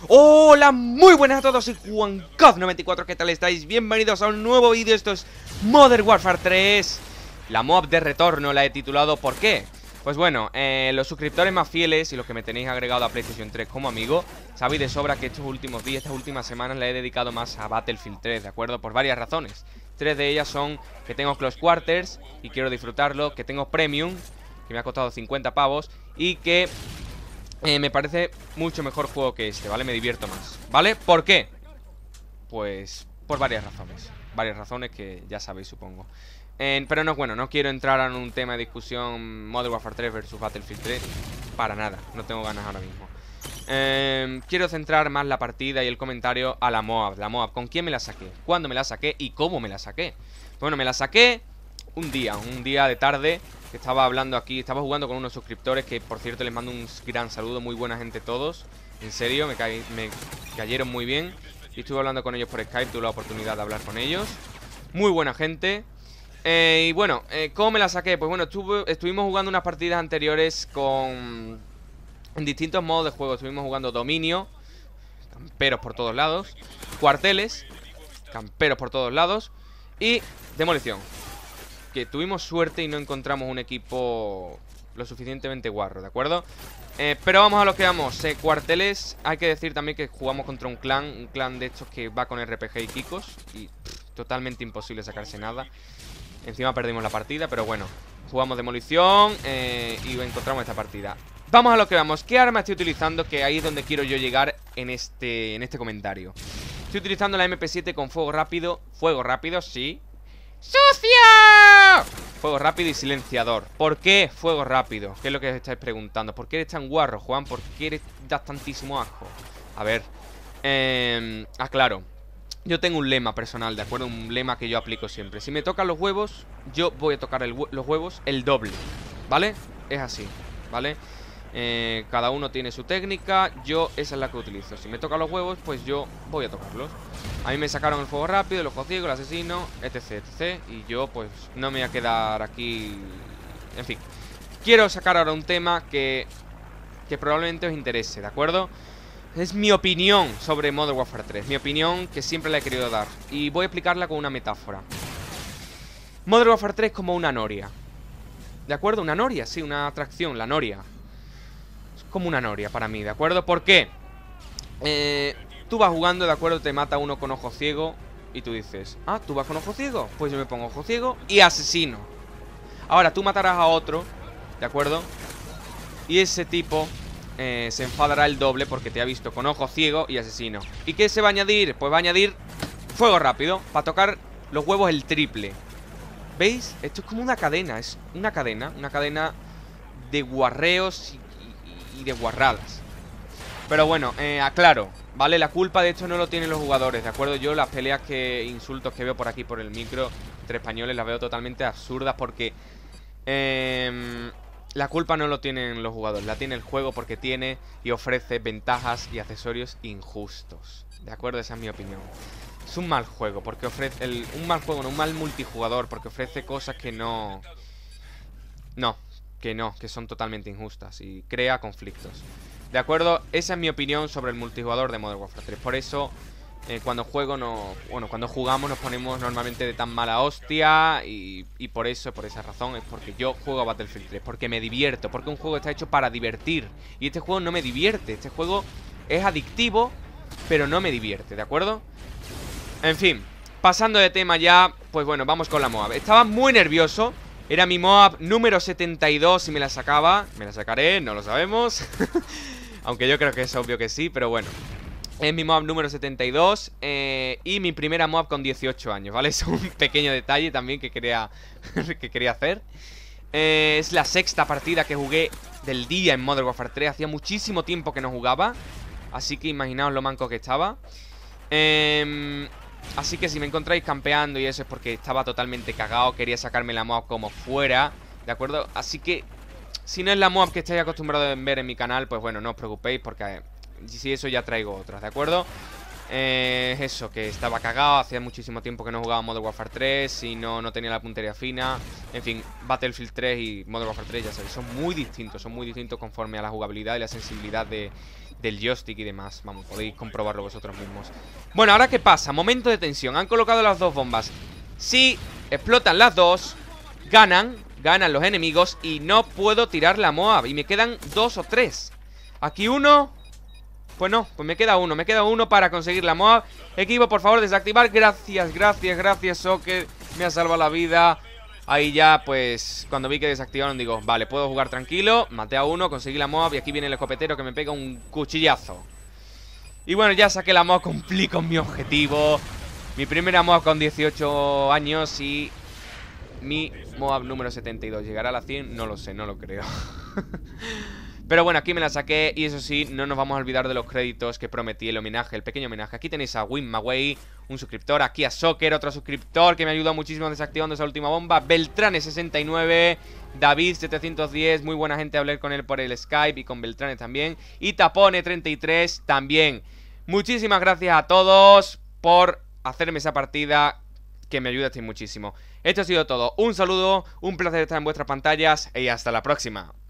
Hola, muy buenas a todos, soy JuanCoz94, ¿qué tal estáis? Bienvenidos a un nuevo vídeo, esto es Modern Warfare 3. La MOAB de retorno la he titulado, ¿por qué? Pues bueno, los suscriptores más fieles y los que me tenéis agregado a PlayStation 3 como amigo, sabéis de sobra que estos últimos días, estas últimas semanas le he dedicado más a Battlefield 3, ¿de acuerdo? Por varias razones. Tres de ellas son que tengo Close Quarters y quiero disfrutarlo, que tengo Premium, que me ha costado 50 pavos, y que me parece mucho mejor juego que este, ¿vale? Me divierto más, ¿vale? ¿Por qué? Pues por varias razones. Varias razones que ya sabéis, supongo. Pero no, bueno, no quiero entrar en un tema de discusión Modern Warfare 3 versus Battlefield 3. Para nada, no tengo ganas ahora mismo. Quiero centrar más la partida y el comentario a la MOAB. La MOAB, ¿con quién me la saqué? ¿Cuándo me la saqué? ¿Y cómo me la saqué? Bueno, me la saqué un día de tarde, que estaba hablando aquí, estaba jugando con unos suscriptores, que por cierto les mando un gran saludo, muy buena gente todos. En serio, me cayeron muy bien. Y estuve hablando con ellos por Skype, tuve la oportunidad de hablar con ellos. Muy buena gente. Y bueno, ¿cómo me la saqué? Pues bueno, estuvimos jugando unas partidas anteriores en distintos modos de juego. Estuvimos jugando dominio, camperos por todos lados, cuarteles, camperos por todos lados, y demolición. Que tuvimos suerte y no encontramos un equipo lo suficientemente guarro, ¿de acuerdo? Pero vamos a lo que vamos. Cuarteles, hay que decir también que jugamos contra un clan de estos que va con RPG y Kikos, y totalmente imposible sacarse nada. Encima perdimos la partida, pero bueno, jugamos demolición y encontramos esta partida. Vamos a lo que vamos. ¿Qué arma estoy utilizando? Que ahí es donde quiero yo llegar en este comentario. Estoy utilizando la MP7 con fuego rápido. Fuego rápido, sí. ¡Sucio! Fuego rápido y silenciador. ¿Por qué fuego rápido? ¿Qué es lo que os estáis preguntando? ¿Por qué eres tan guarro, Juan? ¿Por qué das tantísimo asco? A ver, aclaro. Yo tengo un lema personal, ¿de acuerdo? Un lema que yo aplico siempre. Si me tocan los huevos, yo voy a tocar los huevos el doble, ¿vale? Es así, ¿vale? Cada uno tiene su técnica. Yo esa es la que utilizo. Si me tocan los huevos, pues yo voy a tocarlos. A mí me sacaron el fuego rápido, el ojo ciego, el asesino, etc, etc. Y yo pues no me voy a quedar aquí. En fin, quiero sacar ahora un tema que probablemente os interese, ¿de acuerdo? Es mi opinión sobre Modern Warfare 3. Mi opinión que siempre la he querido dar. Y voy a explicarla con una metáfora. Modern Warfare 3 es como una noria, ¿de acuerdo? Una noria, sí, una atracción, la noria. Es como una noria para mí, ¿de acuerdo? ¿Por qué? Tú vas jugando, ¿de acuerdo? Te mata uno con ojo ciego y tú dices, ah, ¿tú vas con ojo ciego? Pues yo me pongo ojo ciego y asesino. Ahora, tú matarás a otro, ¿de acuerdo? Y ese tipo se enfadará el doble porque te ha visto con ojo ciego y asesino. ¿Y qué se va a añadir? Pues va a añadir fuego rápido, para tocar los huevos el triple. ¿Veis? Esto es como una cadena. Es una cadena de guarreos y de guarradas. Pero bueno, aclaro, ¿vale? La culpa de esto no lo tienen los jugadores, ¿de acuerdo? Yo las peleas insultos que veo por aquí por el micro entre españoles las veo totalmente absurdas porque la culpa no lo tienen los jugadores, la tiene el juego porque tiene y ofrece ventajas y accesorios injustos, ¿de acuerdo? Esa es mi opinión. Es un mal juego porque ofrece un mal juego, no, un mal multijugador porque ofrece cosas que que son totalmente injustas y crea conflictos. ¿De acuerdo? Esa es mi opinión sobre el multijugador de Modern Warfare 3. Por eso, cuando cuando jugamos nos ponemos normalmente de tan mala hostia. Y por esa razón es porque yo juego a Battlefield 3. Porque me divierto, porque un juego está hecho para divertir. Y este juego no me divierte. Este juego es adictivo, pero no me divierte, ¿de acuerdo? En fin, pasando de tema ya, pues bueno, vamos con la MOAB. Estaba muy nervioso. Era mi MOAB número 72 y me la sacaba. Me la sacaré, no lo sabemos. Aunque yo creo que es obvio que sí, pero bueno. Es mi MOAB número 72 y mi primera MOAB con 18 años, ¿vale? Es un pequeño detalle también que quería hacer. Es la sexta partida que jugué del día en Modern Warfare 3. Hacía muchísimo tiempo que no jugaba, así que imaginaos lo manco que estaba. Así que si me encontráis campeando y eso es porque estaba totalmente cagado. Quería sacarme la MOAB como fuera, ¿de acuerdo? Así que si no es la MOAB que estáis acostumbrados a ver en mi canal, pues bueno, no os preocupéis porque si eso ya traigo otras, ¿de acuerdo? Eso, que estaba cagado. Hacía muchísimo tiempo que no jugaba Modern Warfare 3 y no tenía la puntería fina. En fin, Battlefield 3 y Modern Warfare 3, ya sabéis, son muy distintos conforme a la jugabilidad y la sensibilidad del joystick y demás. Vamos, podéis comprobarlo vosotros mismos. Bueno, ¿ahora qué pasa? Momento de tensión. Han colocado las dos bombas. Si explotan las dos, ganan los enemigos y no puedo tirar la Moab. Y me quedan 2 o 3. Aquí uno. Pues no, pues me queda uno para conseguir la Moab. Equipo, por favor, desactivar. Gracias, Soccer. Me ha salvado la vida. Ahí ya, pues, cuando vi que desactivaron, digo, vale, puedo jugar tranquilo. Maté a uno, conseguí la Moab y aquí viene el escopetero que me pega un cuchillazo. Y bueno, ya saqué la Moab, cumplí con mi objetivo. Mi primera Moab con 18 años y mi Moab número 72. ¿Llegará a la 100? No lo sé, no lo creo. Pero bueno, aquí me la saqué y eso sí, no nos vamos a olvidar de los créditos que prometí, el homenaje, el pequeño homenaje. Aquí tenéis a Win Maway, un suscriptor, aquí a Soccer, otro suscriptor que me ayudó muchísimo desactivando esa última bomba, Beltrane69, David710, muy buena gente, hablé con él por el Skype y con Beltrane también, y Tapone33 también. Muchísimas gracias a todos por hacerme esa partida, que me ayudasteis muchísimo. Esto ha sido todo, un saludo, un placer estar en vuestras pantallas y hasta la próxima.